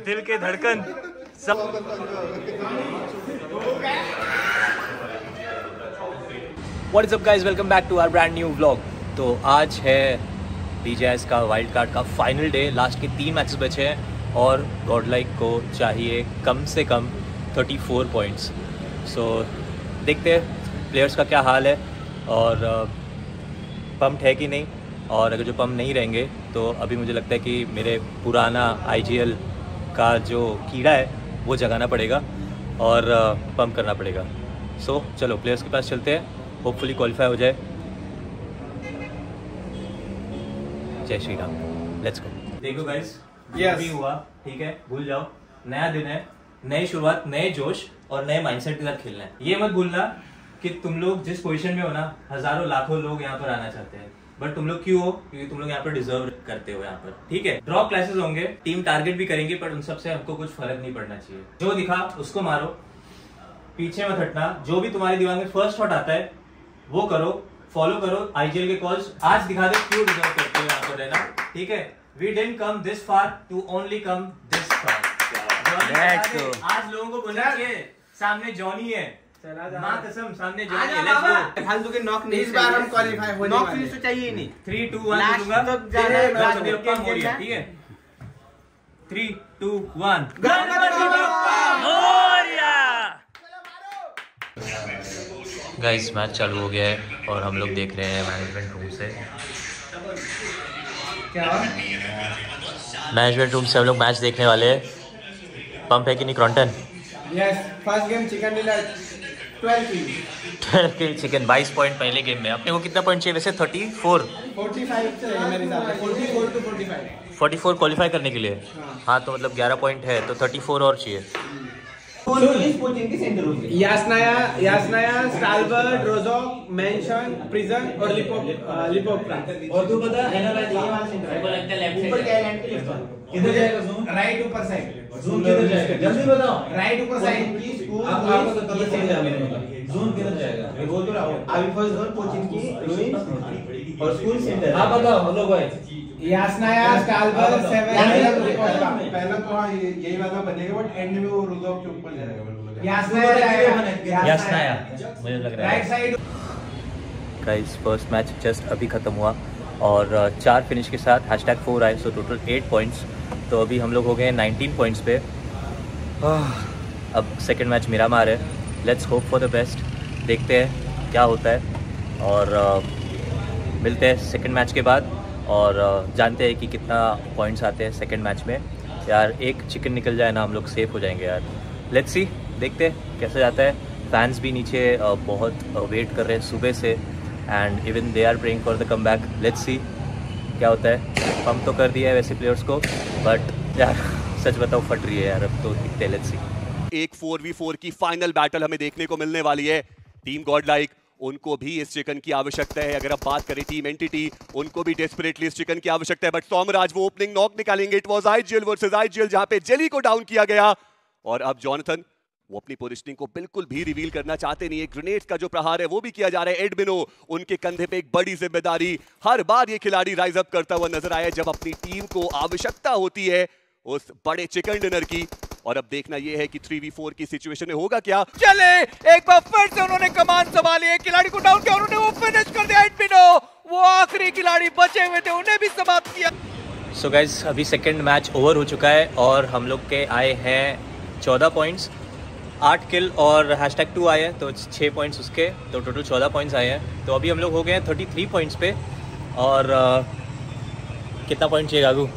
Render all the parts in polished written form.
दिल के धड़कन सब। What is up guys, welcome back to our brand new vlog। तो आज है DJS का वाइल्ड कार्ड का फाइनल डे। लास्ट के 3 मैचेस बचे हैं और गॉडलाइक को चाहिए कम से कम 34 पॉइंट्स। सो देखते हैं प्लेयर्स का क्या हाल है और पम्प्ड है कि नहीं। और अगर जो पम्प नहीं रहेंगे तो अभी मुझे लगता है कि मेरे पुराना IGL का जो कीड़ा है वो जगाना पड़ेगा और पम्प करना पड़ेगा। सो चलो प्लेयर्स के पास चलते हैं, होपफुली क्वालिफाई हो जाए। जय श्री राम, लेट्स गो। देखो गाइस, भी हुआ ठीक है, भूल जाओ। नया दिन है, नई शुरुआत, नए जोश और नए माइंडसेट के साथ खेलना है। ये मत भूलना कि तुम लोग जिस पोजीशन में हो ना, हजारों लाखों लोग यहाँ पर आना चाहते हैं, बट तुम लोग क्यों हो? क्योंकि तुम लोग यहाँ पर डिजर्व करते हो यहाँ पर, ठीक है। ड्रॉप क्लासेस होंगे, टीम टारगेट भी करेंगे, पर उन सबसे हमको कुछ फर्क नहीं पड़ना चाहिए। जो दिखा उसको मारो, पीछे मत हटना। जो भी तुम्हारे दिमाग में फर्स्ट शॉट आता है वो करो, फॉलो करो IGL के कॉल्स। आज दिखा दे क्यों डिजर्व करते हो यहाँ पर रहना, ठीक है। We didn't come this far to only come this far. आज लोगों को बोलना चाहिए सामने जॉनी है, मां कसम सामने जॉनी है। Let's go. फालतू के नॉक नहीं, इस बार हम क्वालीफाई होने वाले। नॉक फिनिश तो चाहिए ही नहीं। 3 2 1 दूंगा तो जाना है, कम हो रही है, ठीक है। 3 2 1 गाइस, मैच चालू हो गया है और हम लोग देख रहे हैं मैनेजमेंट रूम से। मैनेजमेंट रूम से हम लोग मैच देखने वाले हैं। पंप है कि नहीं क्रॉन्टन? Yes, first game chicken dinner 12 kill chicken. 22 point पहले गेम में। अपने को कितना पॉइंट चाहिए वैसे? 34 45 से मेरे हिसाब से 44 टू 45 44 क्वालिफाई करने के लिए। हाँ तो मतलब 11 पॉइंट है तो 34 और चाहिए। यासनाया, स्टालबर्ट, रोजॉक, मेंशन, प्रिजन और लिपोप्रा। और तू बता ऊपर क्या है? किधर जाएगा जोन? राइट ऊपर साइड। जोन किधर जाएगा जल्दी बताओ। राइट ऊपर साइड की स्कूल आपको तो पता चल जाएगा मेरे को। जोन किधर जाएगा मैं बोल तो रहा हूं। अभी फर्स्ट जोन कोचिंग की रूइन और स्कूल सेंटर। हां बताओ हेलो भाई। यासनाया, स्टालबर्ट, 7 पहला तो हाँ यही वाला बनेगा, बट एंड में वो रोजॉक के ऊपर जाएगा। यासनाया मुझे लग रहा है right side. Guys, first match just अभी खत्म हुआ और 4 फिनिश के साथ #4 आए, सो टोटल 8 पॉइंट्स। तो अभी हम लोग हो गए 19 पॉइंट्स पे। अब सेकंड मैच मिरामार है। Let's hope for the best. देखते हैं क्या होता है और मिलते हैं सेकंड मैच के बाद और जानते हैं कि कितना पॉइंट्स आते हैं सेकंड मैच में। यार एक चिकन निकल जाए ना, हम लोग सेफ हो जाएंगे यार। लेट्स सी, देखते हैं कैसे जाता है। फैंस भी नीचे बहुत वेट कर रहे हैं सुबह से and even they are praying for the comeback. Let's see क्या होता है। पंप तो कर दिया है वैसे प्लेयर्स को, बट यार सच बताओ फट रही है यार अब तो। दिखते हैं, लेट्स सी। एक 4v4 की फाइनल बैटल हमें देखने को मिलने वाली है। टीम गॉडलाइक, उनको भी इस चिकन की आवश्यकता है। अगर अब बात करें टीम एंटिटी, उनको भी डेस्परेटली इस चिकन की आवश्यकता है। बट सोमराज वो ओपनिंग नॉक निकालेंगे। It was IGL versus IGL, जहां पे जेली को डाउन किया गया। और अब जॉनथन वो अपनी पोजीशनिंग को बिल्कुल भी रिवील करना चाहते नहीं है। ग्रेनेड्स का जो प्रहार है वो भी किया जा रहा है। एडमिनो, उनके कंधे पे एक बड़ी जिम्मेदारी। हर बार ये खिलाड़ी राइज अप करता हुआ नजर आया जब अपनी टीम को आवश्यकता होती है उस बड़े चिकन डिनर की। और अब देखना यह है कि 3v4 की सिचुएशन में होगा क्या। चले एक बार फिर से उन्होंने कमान संभाली है, खिलाड़ी को डाउन किया, उन्होंने वो फिनिश कर दिया। एडमिनो वो आखिरी खिलाड़ी बचे हुए थे, उन्हें भी समाप्त किया। सो गाइस, अभी सेकंड मैच ओवर हो चुका है और हम लोग के आए हैं 14 पॉइंट्स, 8 किल और #2 आए हैं तो 6 पॉइंट्स उसके, तो टोटल 14 पॉइंट्स आए हैं। तो अभी हम लोग हो गए हैं 33 पॉइंट्स पे और कितना पॉइंट चाहिए गागू?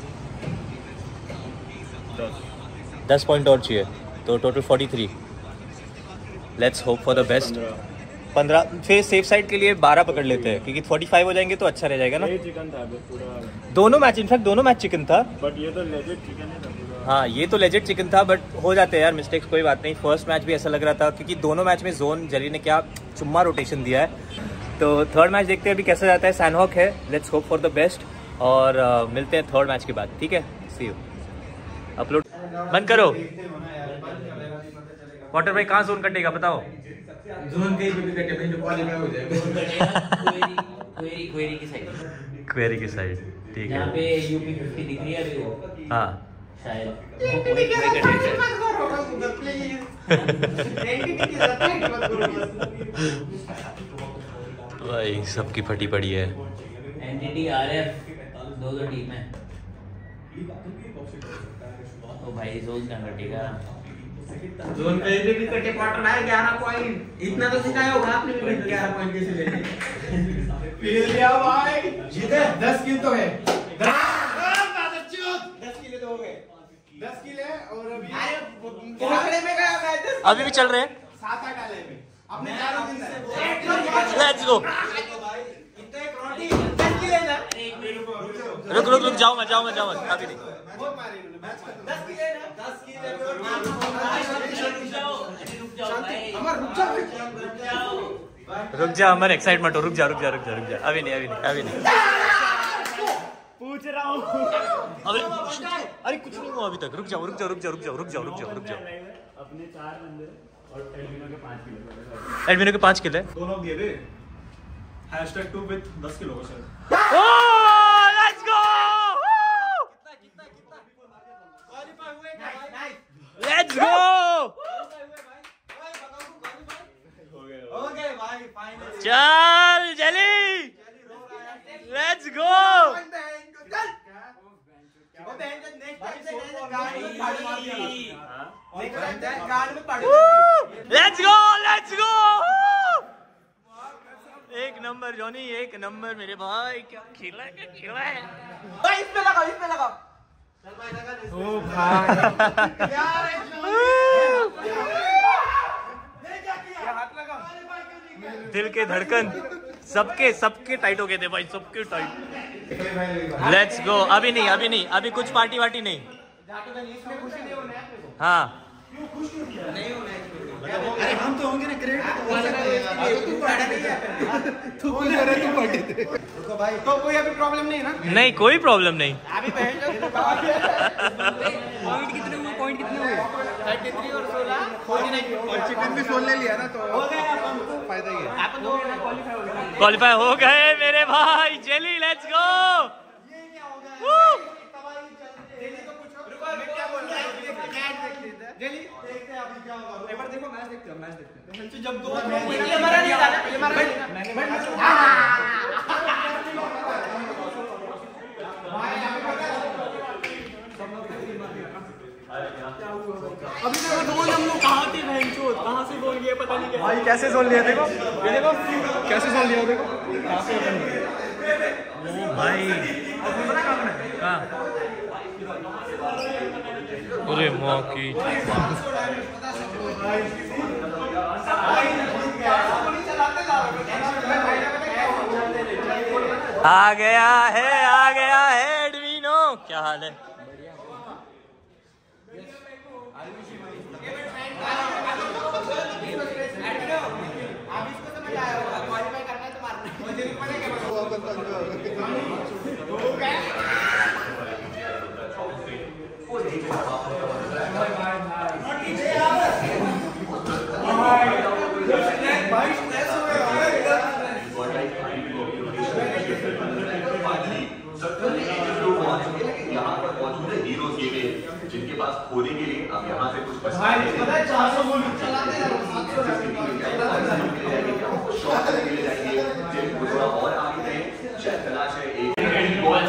10 पॉइंट और चाहिए, तो total 43। Let's hope for the best. 15 फिर सेफ साइड के लिए 12 पकड़ लेते हैं क्योंकि 45 हो जाएंगे तो अच्छा रह जाएगा ना। चिकन था पूरा, दोनों मैच, इनफैक्ट दोनों मैच चिकन था, बट ये तो लेजिट चिकन है पूरा। हाँ ये तो लेजिट चिकन था, बट हो जाते हैं यार मिस्टेक्स, कोई बात नहीं। फर्स्ट मैच भी ऐसा लग रहा था क्योंकि दोनों मैच में जोन जेली ने क्या चुम्मा रोटेशन दिया है। तो थर्ड मैच देखते हैं अभी कैसा जाता है। सैनहॉक है, let's hope for the best और मिलते हैं थर्ड मैच के बाद, ठीक है। सी यू। अपलोड बंद करो। वाटर भाई कहाँ जोन कटेगा बताओ? जोन कहीं पे भी कटे भाई, जो क्वालीफाई हो जाएगा। क्वेरी की साइड, ठीक है। यहाँ पे UP 50 दिख रही है अभी वो। हाँ भाई सबकी फटी पड़ी है। एनटीटी आरएफ दो टीम है। तो भाई जोन का कटेगा। जोन पे भी कटे पार्टनर है 11 पॉइंट। इतना तो सिखाया होगा आपने भी 11 पॉइंट कैसे लेने। पील लिया भाई। जीते 10 किल तो है। 10 किल तो हो गए। 10 किल है और अभी पकड़े में गया मैच। अभी भी चल रहे हैं 7-8 डाले में। अपने चारों दिन से लेट्स गो। इतने क्रोटी 10 किल है ना। रुक जाओ मत अभी नहीं। बहुत मारे इन्होंने मैच खत्म। 10 किल है ना। 10 किल है। अमर रुक जा अमर, एक्साइट मत हो। रुक जा अभी नहीं। पूछ रहा हूँ। अरे कुछ नहीं हुआ अभी तक। रुक जाओ। अपने 4 बंदे और एडमिनो के 5 किलो। एडमिनो के 5 किल है। दोनों दिए थे। #2 विद 10 किलो का शायद। Let's go. क्वालीफाई हुए नाइस। Let's go. हो गए भाई फाइनल। चल Jelly let's go. Let's go. एक नंबर जॉनी, एक नंबर मेरे भाई। क्या खेला है इस पे लगाओ। ओ भाई यार हाथ लगा। दिल के धड़कन सबके टाइट हो गए थे भाई, सबके टाइट। Let's go. अभी नहीं, अभी कुछ पार्टी वार्टी नहीं। हाँ अरे हम तो होंगे ना क्रेडिट तू पार्टी दे। रुको भाई तो कोई अभी प्रॉब्लम नहीं है ना। नहीं कोई प्रॉब्लम नहीं। अभी पॉइंट कितने हुए 33 और 16 49 और चिकन भी 16 लिया ना तो हो गया। अपन फायदा ही है। अपन तो क्वालिफाई हो गए मेरे भाई। Jelly let's go. ये क्या हो गया तबाही चल रही है। जेली तो कुछ रुको मैं क्या बोल रहा हूं। मैच देखते हैं जेली देखते हैं अभी क्या होगा। एक बार देखो मैच देखते हैं जब दो ये हमारा नहीं था ना। ये हमारा अभी तक गोल हम लोग कहां थे भैंचोद। कहां से गोल किए पता नहीं कैसे। भाई कैसे जोन लिया देखो। ये देखो कैसे जोन लिया देखो। कहां से भाई हाँ पूरे मौकी आ गया है एडविनो। क्या हाल है? जिनके पास खोने के लिए अब यहाँ से कुछ बचता है 400 गोल चलाते हैं शॉट के लिए जाएंगे जिनको थोड़ा और आगे है शायद तलाश है एक बॉल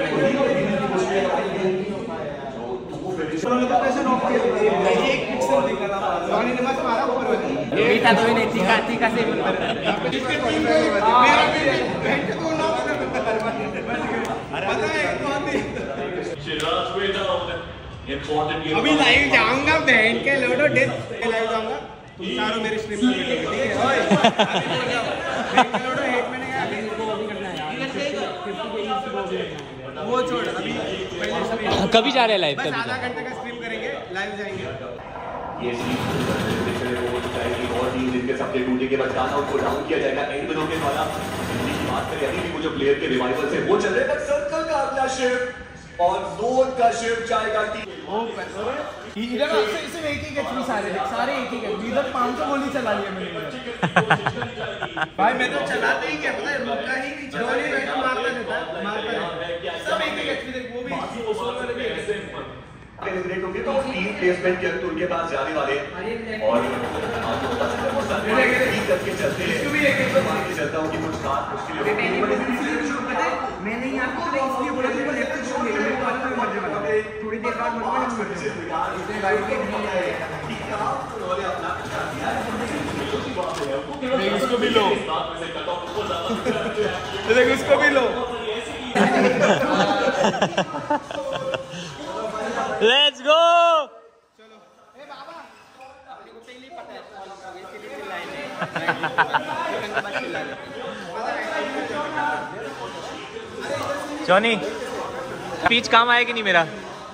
अभी लाइव जाऊंगा बहन के लोडो डेथ लाइव जाऊंगा। तुम चारों मेरे स्ट्रीम में बैठोगे ठीक है। ओए बहन के लोडो हेट में नहीं गया अभी इनको अभी करना है यार। वो छोड़ अभी पहले स्ट्रीम कभी जा रहे हैं लाइव? बस आधा घंटे का स्ट्रीम करेंगे लाइव जाएंगे। ये और टीम जिनके सपने टूटे के बाद गाना उनको डाउन किया जाएगा एडमिनो के द्वारा। की बात करें अभी भी वो जो प्लेयर के रिवाइवल से वो चल रहे हैं सर्कल का अगला शिफ्ट और जोन का शिफ्ट जाएगा टीम। इधर सिर्फ एक ही एचपी सारे एक ही है। इधर 500 गोली चला लिया मैंने भाई। मैं तो चलाते ही क्या पता है रुका ही नहीं। गोली मारता रहता सब एक ही एचपी। वो भी 100 वाले भी होंगे तो 3 प्लेसमेंट के अंक उनके पास जाने वाले और आपको पता चलता है वो सब करके चलते हैं। मान के चलता हूँ कि कुछ खास मुश्किल मैंने आपको इसलिए बोला कि वो लेफ्ट शो खेलो, मेरे को अलग में मरने वाला है, थोड़ी देर बाद मरने वाला है, इतने गाड़ी के नहीं आएगा। उसको भी लो, देख उसको भी लो। Let's go. जॉनी पीच काम आया कि नहीं मेरा?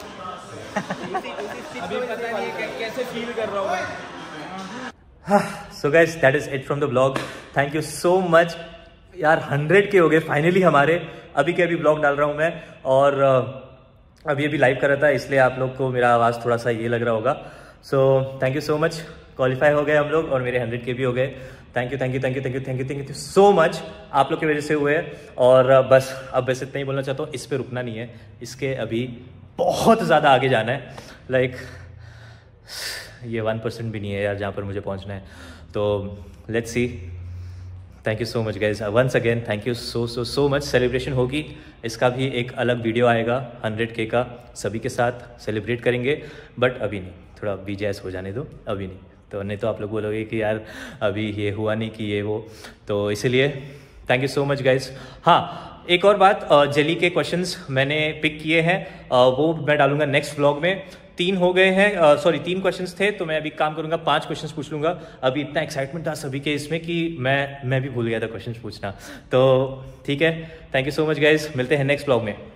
अभी पता नहीं है कैसे फील कर रहा हूँ मैं। So guys that is it from the blog. Thank you so much यार, 100 के हो गए फाइनली हमारे। अभी के अभी ब्लॉग डाल रहा हूँ मैं और अभी लाइव कर रहा था, इसलिए आप लोग को मेरा आवाज़ थोड़ा सा ये लग रहा होगा। So thank you so much, qualify हो गए हम लोग और मेरे 100 के भी हो गए। Thank you thank you thank you thank you thank you thank you so much, आप लोग की वजह से हुए। और बस अब बस इतना ही बोलना चाहता हूँ, इस पर रुकना नहीं है, इसके अभी बहुत ज़्यादा आगे जाना है। लाइक ये 1% भी नहीं है यार जहाँ पर मुझे पहुँचना है। तो let's see. Thank you so much guys, once again thank you so much. Celebration होगी, इसका भी एक अलग वीडियो आएगा 100K का, सभी के साथ सेलिब्रेट करेंगे, बट अभी नहीं, थोड़ा BJS हो जाने दो, अभी नहीं तो नहीं तो आप लोग बोलोगे कि यार अभी ये हुआ नहीं कि ये वो, तो इसीलिए thank you so much guys. हाँ एक और बात, जेली के क्वेश्चंस मैंने पिक किए हैं, वो मैं डालूंगा नेक्स्ट व्लॉग में। 3 हो गए हैं, सॉरी 3 क्वेश्चंस थे, तो मैं अभी काम करूंगा 5 क्वेश्चंस पूछ लूंगा। अभी इतना एक्साइटमेंट था सभी के इसमें कि मैं भी भूल गया था क्वेश्चंस पूछना। तो ठीक है, thank you so much guys, मिलते हैं नेक्स्ट व्लॉग में।